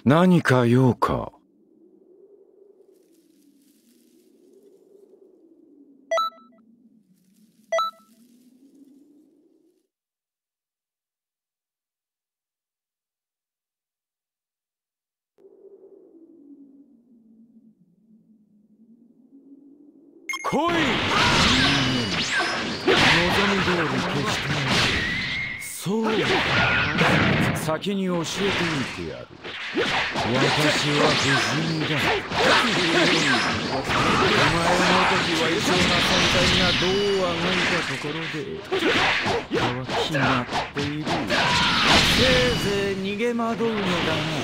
何か用か。来い。望み通り決してやる。そうだ。先に教えてみてやる。私は不死身だ。お前の時は異常な存在がどうあがいたところで結果は決まっている。せいぜい逃げ惑うのだな。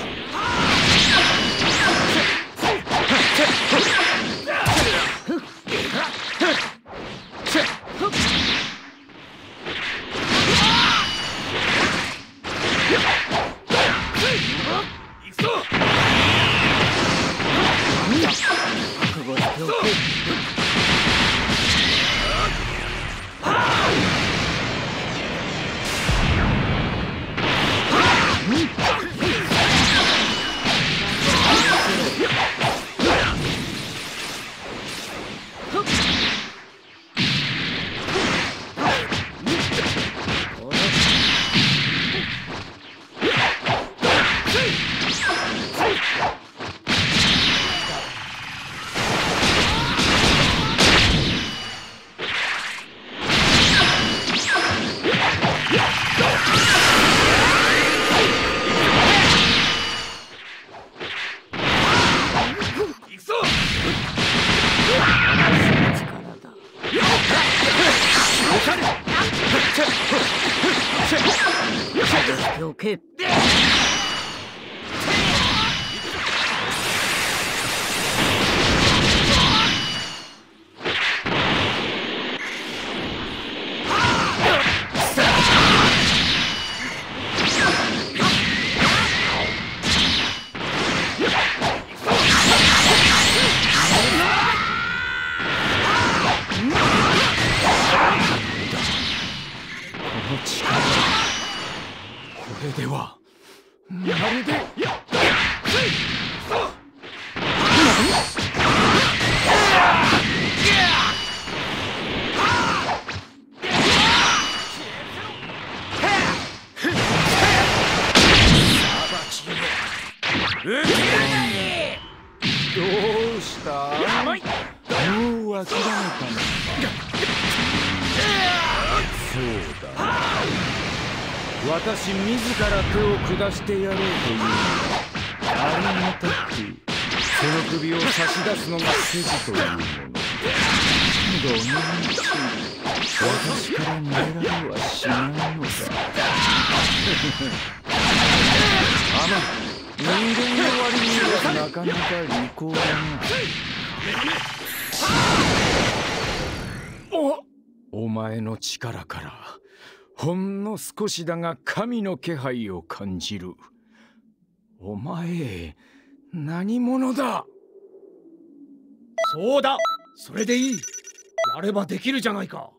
これではまるでどうした？もう諦めたのか。そうだ。私自ら手を下してやろうというのだ。ありがたくその首を差し出すのが筋というもの。どのみち私から逃げられはしないのだ。人間の割にはなかなか利口だな。お前の力からほんの少しだが神の気配を感じる。お前何者だ？ そうだ、それでいい。やればできるじゃないか。